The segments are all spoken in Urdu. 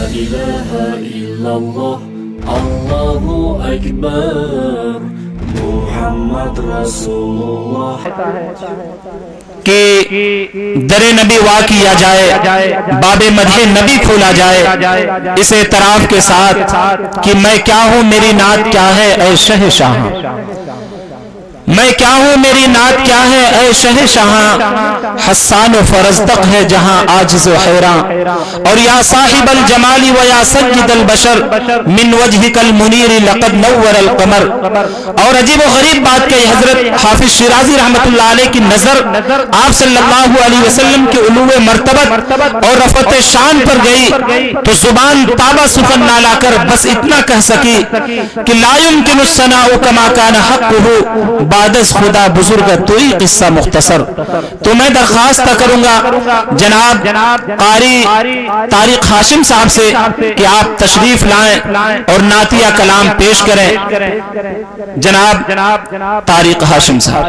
ilaha illallah, Allahu akbar, Muhammad Rasulullah। کہ در نبی وا کیا جائے، باب مدح نبی کھولا جائے اس اعتراف کے ساتھ کہ میں کیا ہوں، میری نعت کیا ہے اے شہ شاہاں، میں کیا ہوں، میری نعت کیا ہے اے شہ شاہاں، حسان و فرزدق ہے جہاں عاجز و حیران، اور یا صاحب الجمال و یا سید البشر من وجہک المنیر لقد نور القمر۔ اور عجیب و غریب بات کہ حضرت حافظ شیرازی رحمت اللہ علیہ کی نظر آپ صلی اللہ علیہ وسلم کے علو مرتبت اور رفعت شان پر گئی تو زبان تابہ سخن نہ لا کر بس اتنا کہہ سکی کہ لا يمكن الثناء كما كان حقه بعد از خدا بزرگ توئی قصہ مختصر۔ تو میں درخواست کروں گا جناب قاری طارق ہاشم صاحب سے کہ آپ تشریف لائیں اور نعتیہ کلام پیش کریں۔ جناب طارق ہاشم صاحب۔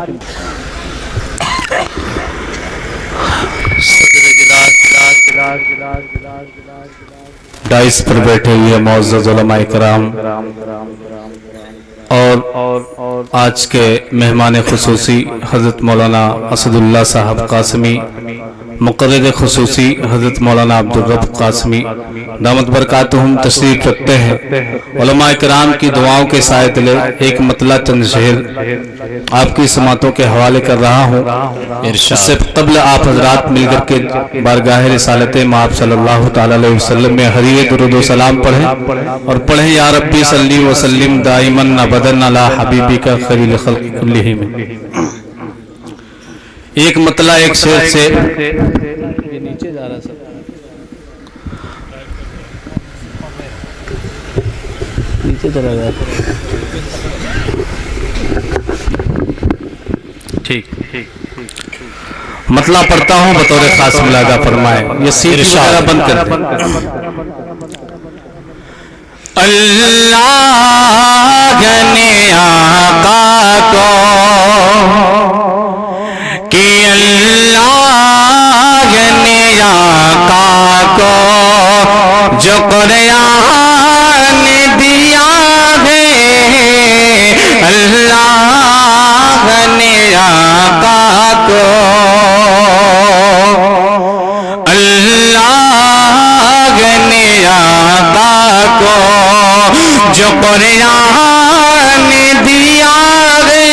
ڈائس پر بیٹھے ہوئے معزز علماء کرام اور آج کے مہمان خصوصی حضرت مولانا اسد اللہ صاحب قاسمی، مقرر خصوصی حضرت مولانا عبدالرب قاسمی دامت برکاتہم تشریف رکھتے ہیں۔ علماء کرام کی دعاؤں کے سائے تلے ایک مطلع چند شعر آپ کی سماعتوں کے حوالے کر رہا ہوں۔ اس سے قبل آپ حضرات مل کر کے بارگاہ رسالت مآب صلی اللہ تعالی علیہ وسلم میں حریر درود و سلام پڑھیں اور پڑھیں یا ربی صلی وسلم دائماً ابداً علی حبیبک خیر الخلق کلہم۔ ایک مطلع ایک شعر سے نیچے جا رہا سب نیچے چلا گیا ٹھیک مطلع پڑھتا ہوں بطور خاص ملاحظہ فرمائیں۔ یہ سیر اشارہ بند کر دیں۔ اللہ نے آقا کو کہ اللہ نے آقا کو جو قرآن دیا ہے، اللہ نے آقا کو، اللہ نے آقا کو جو قرآن دیا ہے،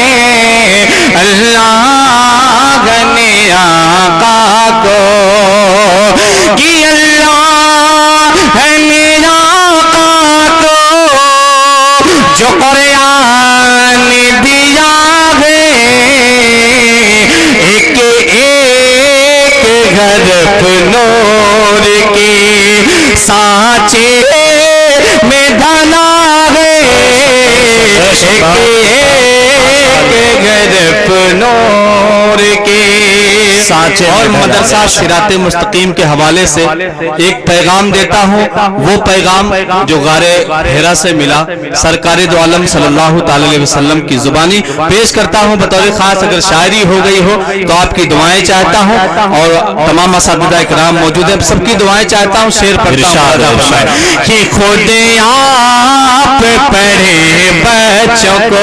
اللہ نے آقا کو کہ اللہ نے آقا کو جو قرآن دیا ہے، ایک ایک غرب نور کی سانچے میں ڈھلا ہے، ایک ایک غرب نور کی سانچے۔ اور مدرسہ صراط مستقیم کے حوالے سے ایک پیغام دیتا ہوں، وہ پیغام جو غار حرا سے ملا سرکار دو عالم صلی اللہ تعالی علیہ وسلم کی زبانی پیش کرتا ہوں بطور خاص۔ اگر شاعری ہو گئی ہو تو آپ کی دعائیں چاہتا ہوں اور تمام اساتذہ اکرام موجود ہیں، سب کی دعائیں چاہتا ہوں۔ شعر پڑھتا ہوں کہ خود آپ پڑھے بچوں کو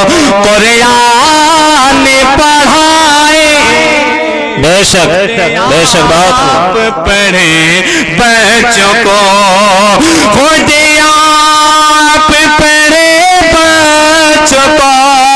قرآن پڑھائے، بے شک بات آپ پڑھے بچوں کو، خود آپ پڑھے بچوں کو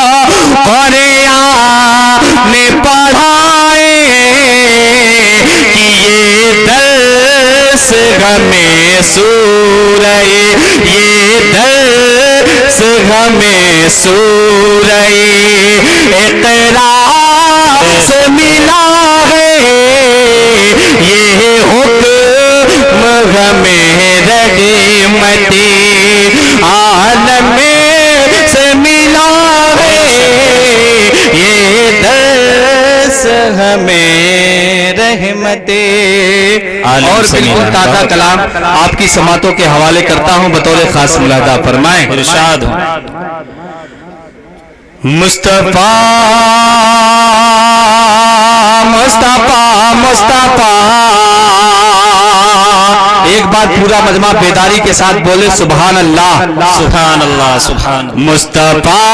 قرآن پڑھائے، کہ یہ درس ہمیں سورہ، یہ درس ہمیں سورہ اقرا سے ملا ہے، یہ حکم ہمیں رحمتی عالم سے ملا ہے، یہ درس ہمیں رحمتی۔ اور بالکل تازہ کلام آپ کی سماعتوں کے حوالے کرتا ہوں بطور خاص ملاحظہ فرمائیں۔ ارشاد ہوں مصطفیٰ مصطفیٰ مصطفیٰ، ایک بار بار پورا مجمع بیداری کے ساتھ بولے سبحان اللہ سبحان اللہ سبحان اللہ. مصطفیٰ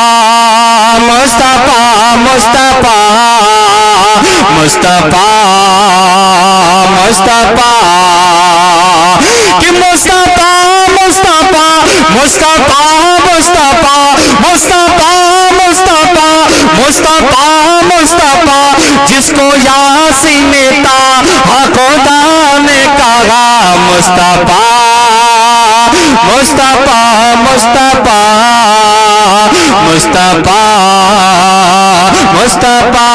مصطفیٰ مصطفیٰ مصطفیٰ مصطفیٰ کہ مصطفیٰ مصطفیٰ مصطفیٰ مصطفیٰ مصطفیٰ مصطفیٰ مصطفیٰ مصطفیٰ جس کو یاسین نے تھا خدا نے کہا مصطفیٰ مصطفیٰ مصطفیٰ مصطفیٰ مصطفیٰ.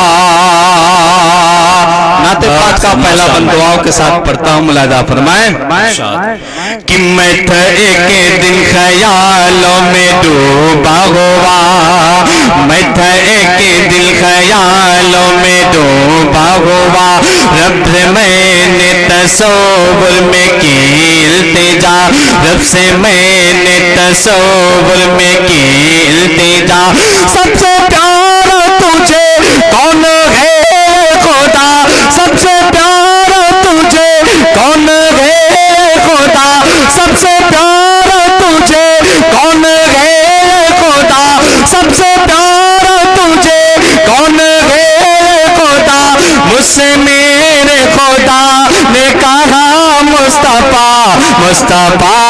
نعت پاک کا پہلا بند دعاؤں کے ساتھ پڑھتا ہوں, ملاحظہ فرمائیں کہ میں تھا ایک دن خیالوں میں ڈوبا ہوا, میں تھا ایک دن خیالوں میں ڈوبا ہوا, رب سے میں نے تصور میں کی التجا, رب سے میں نے تصور میں کی التجا. سب سے پیارا تجھے کون ہے خدا, سب سے پیارا تجھے کون ہے خدا, سب سے پیارا تجھے کون ہے خدا, سب سے پیارا تجھے کون ہے خدا. مجھ سے میرے خدا نے کہا مصطفیٰ مصطفیٰ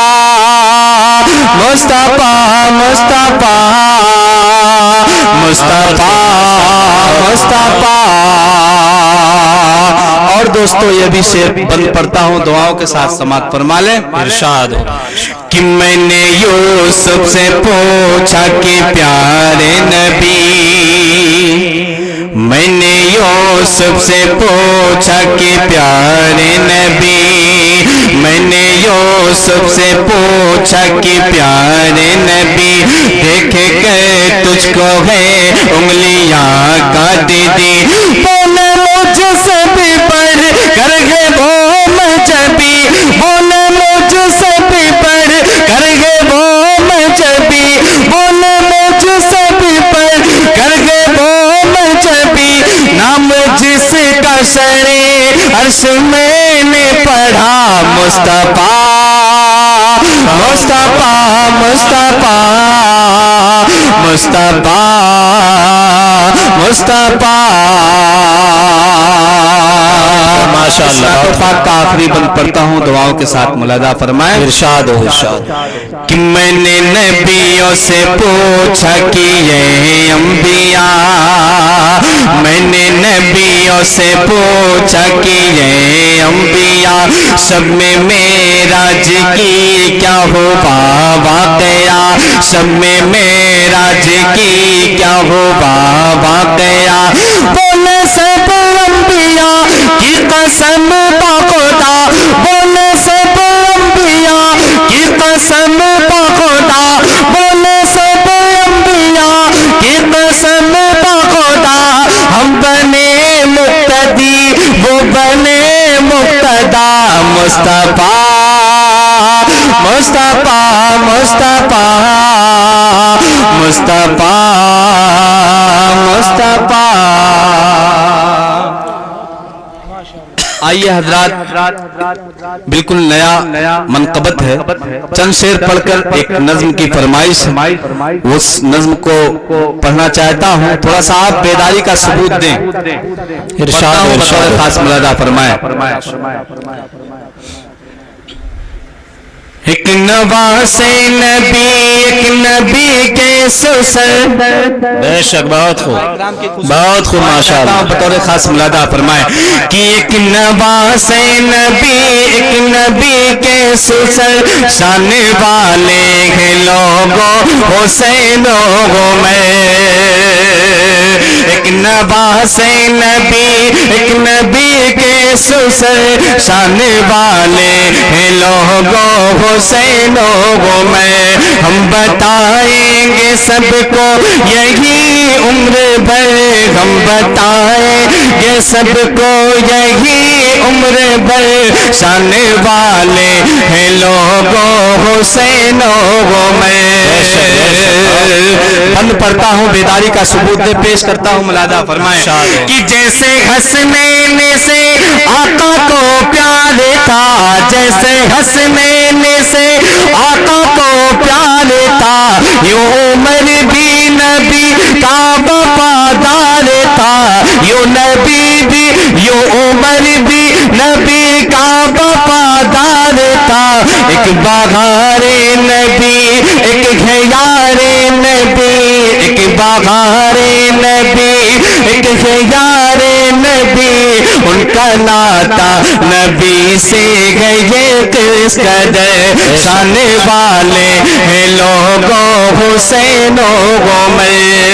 مصطفیٰ مصطفیٰ مصطفیٰ مصطفیٰ. اور دوستو یہ بھی شعر بند پڑھتا ہوں, دعاؤں کے ساتھ سماعت فرما لیں. ارشاد کہ میں نے یوسف سے پوچھا کہ پیارے نبی, میں نے یوسف سے پوچھا کہ پیارے نبی, میں نے یوسف سے پوچھا کہ پیارے نبی, دیکھے گئے تجھ کو ہے انگلیاں کاٹ دی, بولے مجھ سے بھی بڑھ کر گئے وہ مجھبی, بولے مجھ سے بھی بڑھ کر گئے وہ مجھبی, بولے مجھ سے بھی بڑھ کر گئے وہ مجھبی. نام جس کا شرے عرش میں نے پڑھا مصطفیٰ مصطفیٰ مصطفیٰ مصطفیٰ مصطفیٰ. ماشاءاللہ. پاک کا آخری بند پڑھتا ہوں, دعاؤں کے ساتھ ملاحظہ فرمائیں. ارشاد ہو ارشاد کہ میں نے نبیوں سے پوچھا کہ یہ انبیاء, میں نے نبیوں سے پوچھا کہ یہ انبیاء, سب میں معراج کی کیا ہوا واقعہ, سب میں معراج کی کیا ہوا واقعہ. بولے سب انبیاء کی قسم با خدا, بولے سب انبیاء کی قسم با خدا, بولے سب انبیاء کی قسم با خدا. ہم بنے مقتدی وہ بنے مقتدا, مصطفیٰ مصطفیٰ مصطفیٰ مصطفیٰ مصطفیٰ. آئیے حضرات, بالکل نیا منقبت ہے, چند شعر پڑھ کر ایک نظم کی فرمائش, اس نظم کو پڑھنا چاہتا ہوں, تھوڑا سا آپ بیداری کا ثبوت دیں. ارشاد بطور خاص ملاحظہ فرمائیں. ایک نواز نبی ایک نبی کے سسر, بے شک بہت خوب ماشاءاللہ. بطور خاص ملاحظہ فرمائیں کہ ایک نواز نبی ایک نبی کے سسر, شان والے ہیں لوگوں حسینوں میں. ایک نواز نبی ایک نبی کے سسر, شان والے ہیں لوگوں حسینوں میں. ہم بتائیں گے سب کو یہی عمر بھر, ہم بتائیں گے سب کو یہی عمر بھر, شان والے ہیں لوگوں حسینوں میں. بند پڑھتا ہوں, بیداری کا ثبوت دے پیش کرتا ہوں, ملاحظہ فرمائیں کہ جیسے حسنین سے آقا کو پیار تھا, جیسے سے حسنین سے آقا کو پیار تھا، یوں عمر بھی نبی کا وفادار تھا، یوں نبی بھی یوں عمر بھی نبی کا وفادار تھا، ایک بہار نبی ایک خیار نبی، ایک بہار نبی ایک خیار نبی، ان کا ناتا نبی سے گئے کس قدر، شان والے ہیں لوگوں حسین و عمر۔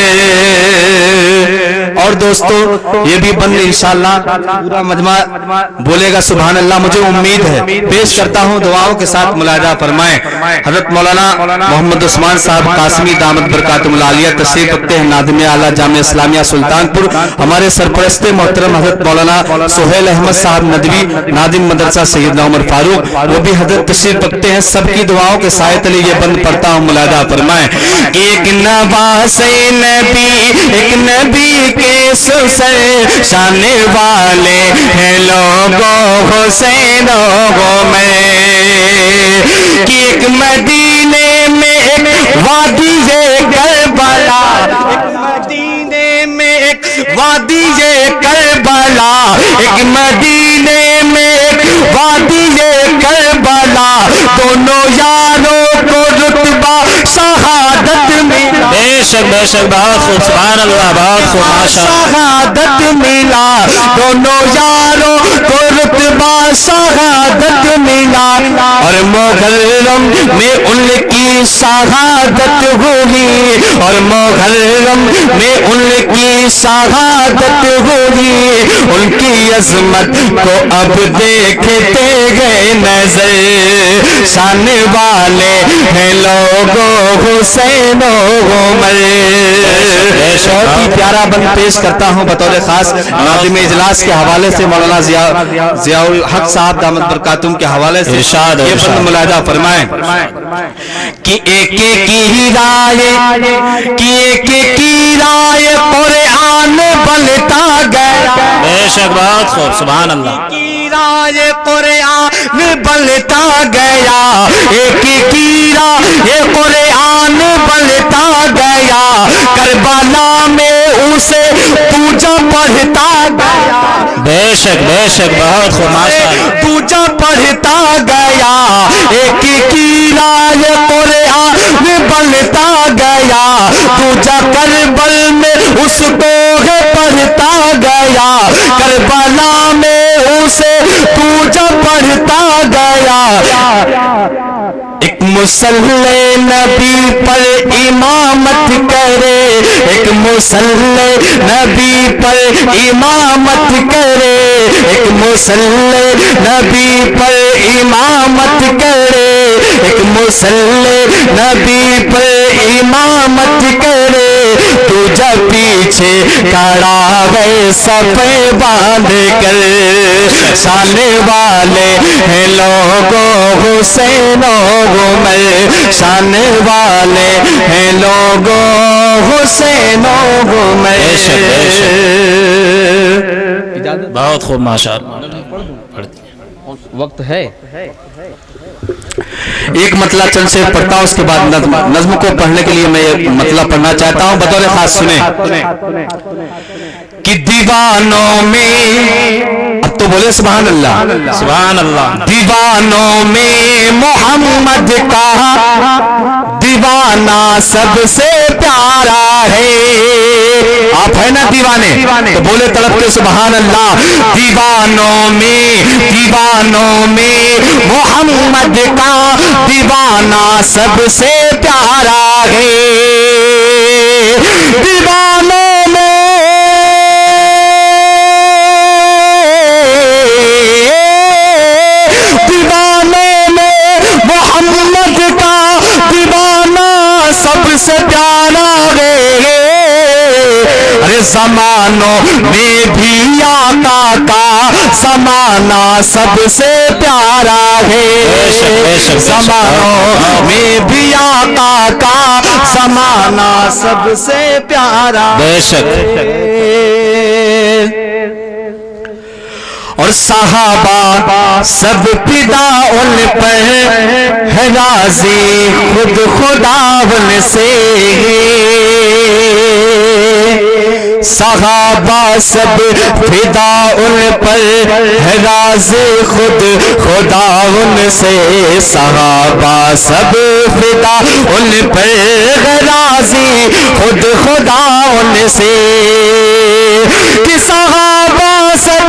اور دوستو یہ بھی بند انشاءاللہ پورا مجمع بولے گا سبحان اللہ، مجھے امید ہے۔ پیش کرتا ہوں دعاؤں کے ساتھ ملاحظہ فرمائیں۔ حضرت مولانا محمد عثمان صاحب قاسمی دامت برکاتہم العالیہ تشریف رکھتے ہیں ناظم اعلیٰ جامعہ اسلامیہ سلطان پور۔ ہمارے سرپرست محترم حضرت مولانا سہیل احمد صاحب ندوی ناظم مدرسہ سیدنا عمر فاروق، وہ بھی حضرت تشریف رکھتے ہیں۔ سب کی دعاؤں کے سائے تلے یہ بند پڑھتا ہوں، ملاحظہ فرمائیں۔ ایک نواز نبی ایک نبی کے سسر، شان والے ہیں لوگوں حسین و عمر، کہ ایک مدینے میں ایک وادی کربلا، ایک مدینے میں ایک وادی کربلا، ایک مدینے میں ایک وادی کربلا، دونوں یاروں کو رتبہ شہادت ملا، بے شک بہت خوب، سبحان اللہ، بہت خوب، ماشاء اللہ، شہادت ملا، دونوں یاروں کو رتبہ شہادت ملا، اور محرم میں ان کی شہادت ہوئی، اور محرم میں ان کی شہادت ہوئی، ان کی عظمت کو اب دیکھتے گئے نظر، شان والے ہیں لوگوں حسین و عمر۔ بہت ہی پیارا بند پیش کرتا ہوں بطور خاص ناظم اجلاس کے حوالے سے مولانا ضیاء الحق صاحب دامت برکاتہم کے حوالے سے یہ بند ملاحظہ فرمائیں کہ ایک کی رائے قرآن بلتا گیا، بے شک بہت خوب، سبحان اللہ، کی رائے قرآن بلتا گیا، ایک کی رائے قرآن بلتا گیا، کربلا میں اسے پوجا پڑھتا گیا، بے شک بہت خوب، ماشاء اللہ، پوجا پڑھتا گیا، ایک کی رائے قرآن بلتا گیا، پوجا کربل میں اس کو پڑھتا گیا، کربلا میں اسے پوجا پڑھتا گیا، ایک مصلی نبی پر امامت کرے، ایک مصلی نبی پر امامت کرے، ایک مصلی نبی پر امامت کرے، ایک مصلی نبی پر امامت کرے، تو جب پیچھے کھڑا ہے صفے باندھ کر، شان والے ہیں لوگوں حسین و عمر، شان والے ہیں لوگوں حسین و عمر۔ بہت خوب، ماشاء اللہ، وقت ہے ایک مطلع چند سے پڑھتا ہوں، اس کے بعد نظم کو پڑھنے کے لیے میں یہ مطلع پڑھنا چاہتا ہوں، بطور خاص سنیں کہ دیوانوں میں، اب تو بولے سبحان اللہ، سبحان اللہ، دیوانوں میں محمد کا دیوانہ سب سے پیارا ہے، آپ ہیں نا دیوانے تو بولے تڑپ کے سبحان اللہ، دیوانوں میں محمد کا دیوانہ سب سے پیارا ہے، دیوانوں میں محمد کا دیوانہ سب سے پیارا ہے، ارے زمانوں میں بھی آقا کا زمانہ سب سے پیارا ہے، زمانوں میں بھی آقا کا زمانہ سب سے پیارا ہے، اور صحابہ سب فدا ان پر ہے راضی خود خدا ان سے صحابہ سب فدا ان پر ہے راضی خود خدا ان سے صحابہ سب فدا ان پر ہے راضی خود خدا ان سے کہ صحابہ سب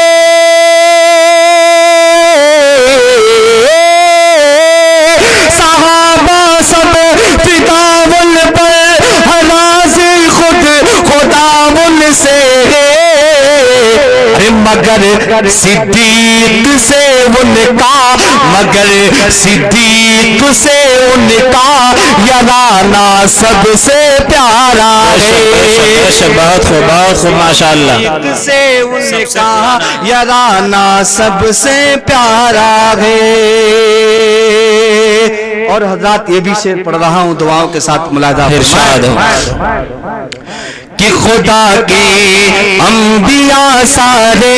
مگر صدیق سے ان کا مگر صدیق سے ان کا یارانہ سب سے پیارا ہے بہت خوب ماشاءاللہ صدیق سے ان کا یارانہ سب سے پیارا ہے اور حضرات یہ بھی شعر پڑھ رہا ہوں دعاؤں کے ساتھ ملاحظہ ارشاد ہو کہ خدا کے انبیاء سارے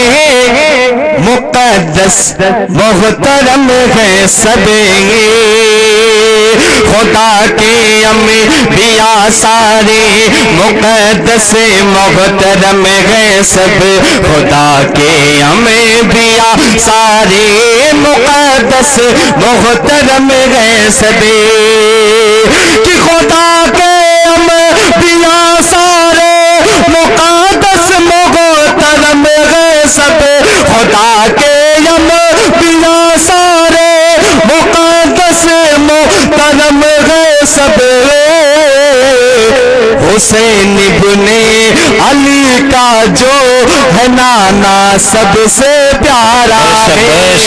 مقدس محترم ہیں سب خدا کے انبیاء سارے مقدس محترم ہیں سب خدا کے انبیاء سارے مقدس محترم ہیں سب کہ خدا کے انبیاء سارے مقدس محترم ہیں سب خدا کے انبیاء سارے مقدس محترم ہیں سب حسین ابن علی کا جو ہے نانا سب سے پیارا ہے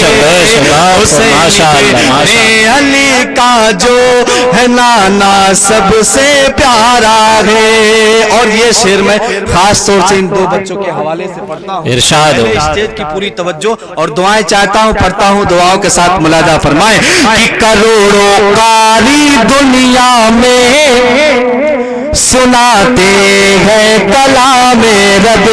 حسین ابن علی کا جو ہے نانا سب سے پیارا ہے اور یہ شعر میں خاص طور سے ان دو بچوں کے حوالے سے پڑھتا ہوں ارشاد ہو اسٹیج کی پوری توجہ اور دعائیں چاہتا ہوں پڑھتا ہوں دعاؤں کے ساتھ ملاحظہ فرمائیں کہ کروڑوں قاری دنیا میں سناتے ہیں کلام رب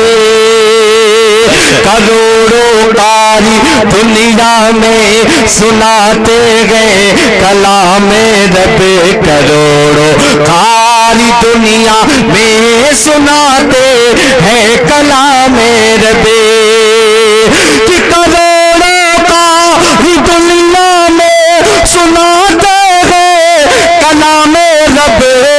کروڑوں قاری دنیا میں سناتے ہیں کلام رب کروڑوں قاری دنیا میں سناتے ہیں کلام رب کہ کروڑوں قاری دنیا میں سناتے ہیں کلام رب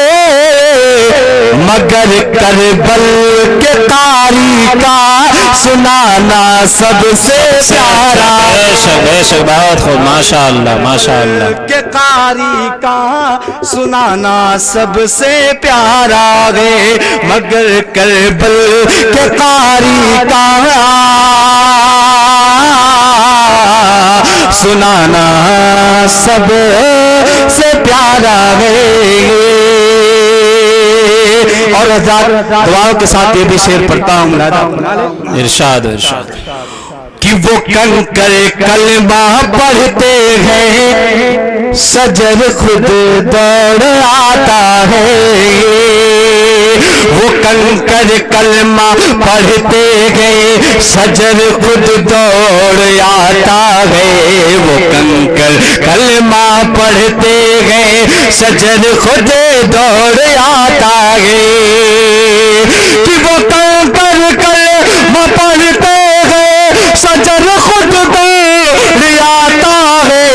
مگر کربل کے قاری کا سنانا سب سے پیارا بہت خوب ماشاءاللہ ماشاءاللہ کے قاری کا سنانا سب سے پیارا ہے مگر کربل کے قاری کا سنانا سب سے پیارا ہے اور دعاؤں کے ساتھ یہ بھی شعر پڑھتا ہوں ارشاد ارشاد کہ وہ کنکر کلمہ پڑھتے ہیں سجر خود دوڑ آتا ہے وہ کنکر کلمہ پڑھتے ہیں سجر خود دوڑ آتا ہے وہ کنکر کلمہ پڑھتے ہیں سجر خود دوڑ آتا ہے کہ وہ کنکر کلمہ پڑھتے ہیں سجر خود دوڑ آتا ہے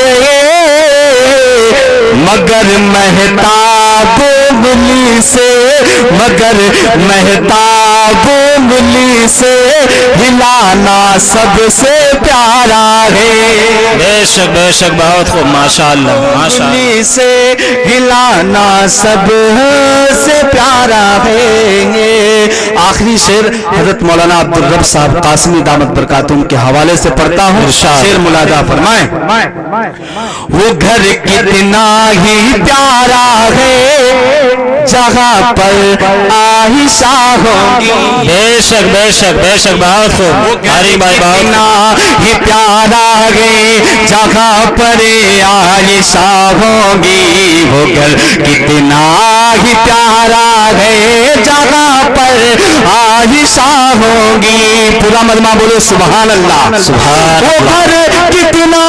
مگر مہتاب ملی سے مگر مہتاب ملی سے ہلانا سب سے پیارا ہے بے شک بہت خوب ماشاءاللہ ملی سے ہلانا سب سے پیارا ہے آخری شعر حضرت مولانا عبدالرب صاحب قاسمی دامت برکاتہم کے حوالے سے پڑھتا ہوں شعر ملاحظہ فرمائیں وہ گھر کتنا ہی پیارا ہے جگہ پر عائشہ ہوگی. بے شک بے شک بے شک بہت خوب ہری بھائی بہت ہی پیارا ہے جگہ پر عائشہ ہوگی. وہ گھر کتنا ہی پیارا ہے جگہ پر عائشہ ہوگی. پورا مجمع بولو سبحان اللہ. سبحان وہ گھر کتنا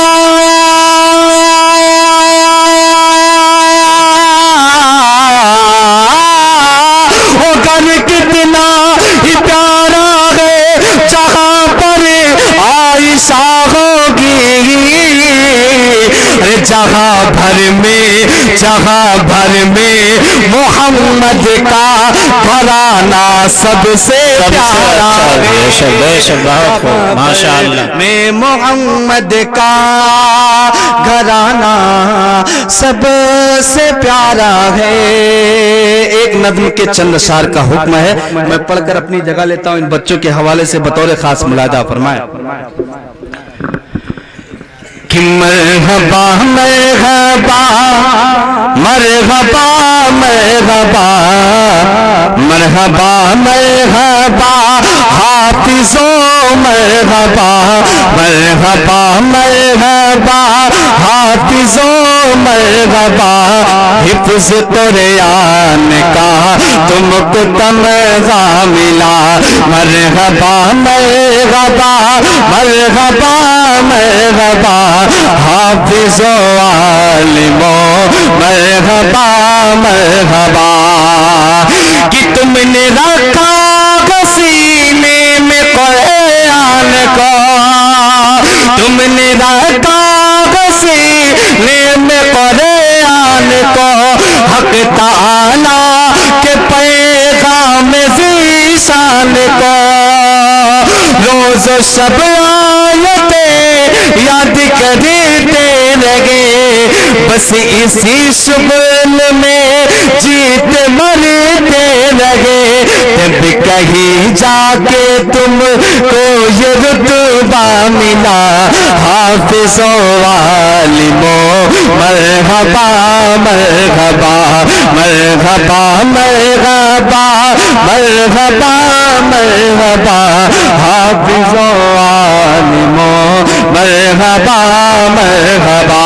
ہی پیارا ہے جہاں پر عائشہ ہوگی. جہاں بھر میں محمد کا گھرانہ سب سے پیارا میں محمد کا گھرانہ سب سے پیارا ہے. ایک نظم کے چند اشعار کا حکم ہے، میں پڑھ کر اپنی جگہ لیتا ہوں. ان بچوں کے حوالے سے بطور خاص ملاحظہ فرمائیں کہ مرحبا مرحبا مرحبا مرحبا مرحبا مرحبا حافظو مرحبا مرحبا مرحبا حافظو مرحبا. حفظ قرآن کا تم کو تمغہ ملا. مرحبا مرحبا مرحبا مرحبا حافظ و عالم مرحبا مرحبا. کہ تم نے رکھا سینے میں قرآن کو، تم نے رکھا سینے میں قرآن کو. حق تعالی کے پیغام ذیشان کو روز و شب آیتیں یاد کرتے لگے. بس اسی شغل میں جیت مرتے لگے. تب کہیں جا کے تم کو یہ رتبہ ملا. حافظ و عالم مرحبا مرحبا مرحبا مرحبا مرحبا مرحبا حافظ و عالم مرحبا مرحبا.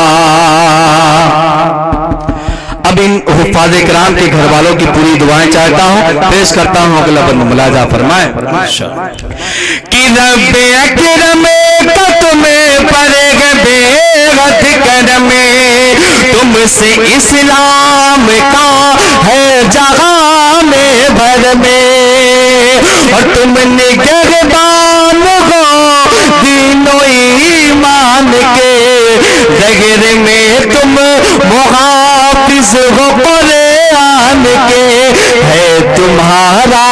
اب ان حفاظ کرام کے گھر والوں کی پوری دعائیں چاہتا ہوں، پیش کرتا ہوں. اگلا بند ملاحظہ فرمائیں کہ رب اکرم کا تمہیں پرغب غد کرم، تم سے اسلام کا ہے جہاں میں بھر میں. اور تم نگہبان ہو دین و ایمان کے، دگر میں تم محافظ ہو قرآن کے. ہے تمہارا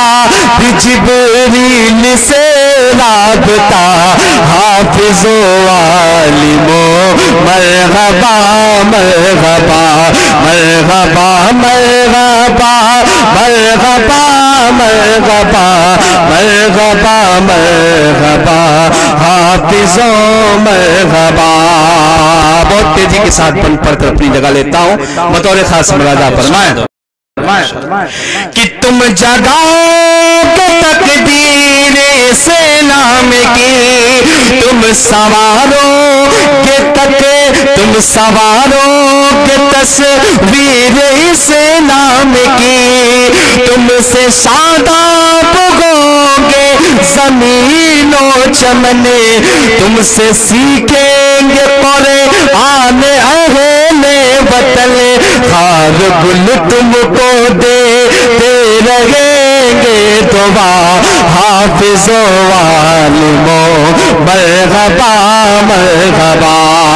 جبریل سے رابطہ. حافظ و عالم مرحبا مرحبا مرحبا مرحبا مرحبا مرحبا مرحبا مرحبا حافظ و مرحبا. بہت تیزی کے ساتھ بند پڑھ کر اپنی جگہ لیتا ہوں. بطور خاص ملاحظہ فرمائیں کہ تم جگاؤ کہ تقدیر سے نام کی، تم سوارو کہ تم سوارو کہ تصویر اس نام کی. تم سے شاداب ہوں گے زمین و چمن، تم سے سیکھیں گے قرآن اہل وطن. خار گل تم کو دیتے رہیں گے دعا. حافظ و عالم مرحبا مرحبا.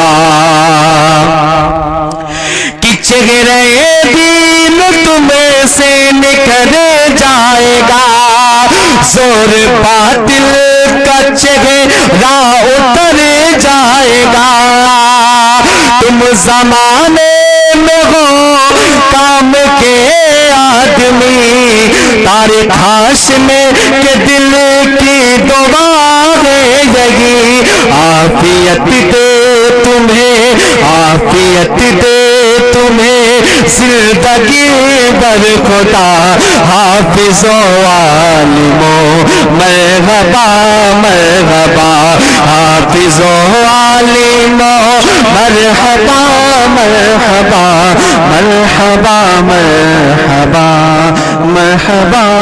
کہ چہرے دین تمہیں سے نکھر جائے گا، زور باطل کا چہرہ اتر جائے گا. تم زمانے میں ہو کام کے آدمی، تاریخ ہاشمی کے دل کی دعا ہے یہی. عافیت دے تمہیں عافیت دے تمہیں زندگی بر خدا حافظ و عالمو مرحبا مرحبا حافظ و عالمو مرحبا مرحبا مرحبا مرحبا مرحبا